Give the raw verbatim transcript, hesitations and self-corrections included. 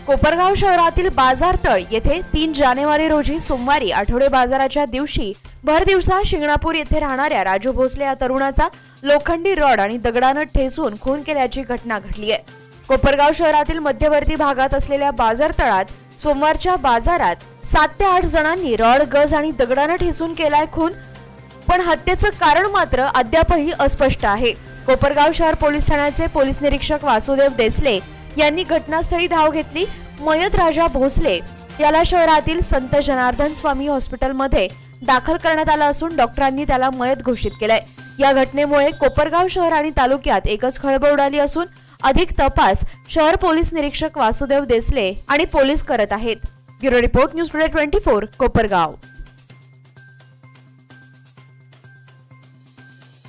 कोपरगाव शहरातील बाजारतळ येथे तीन जानेवारी रोजी सोमवारी आठवडे बाजाराच्या दिवशी भर दिवसा शिंगणापूर येथे राहणाऱ्या राजू भोसले या तरुणाचा लोखंडी रॉड आणि दगडाने ठेचून खून केल्याची घटना घडली आहे। कोपरगाव शहरातील मध्यवर्ती भागात असलेल्या बाजारतळात सोमवारच्या बाजारात सात ते आठ जणांनी रॉड, गज आणि दगडाने ठेचून केलाय खून, पण हत्येचं कारण मात्र अद्यापही अस्पष्ट आहे। कोपरगाव शहर पोलीस ठाण्याचे पोलीस निरीक्षक वासुदेव देसले यांनी घटनास्थळी धाव घेतली। मयत राजा भोसले याला शहरातील संत जनार्दन स्वामी हॉस्पिटलमध्ये दाखल करण्यात आलं असून डॉक्टरांनी त्याला मयत घोषित केलंय। या घटनेमुळे कोपरगाव शहर आणि तालुक्यात एकच खळबळ उडाली असून अधिक तपास शहर पोलीस निरीक्षक वासुदेव देसले आणि पोलीस करत आहेत। ब्युरो रिपोर्ट न्यूज टुडे चोवीस कोपरगाव।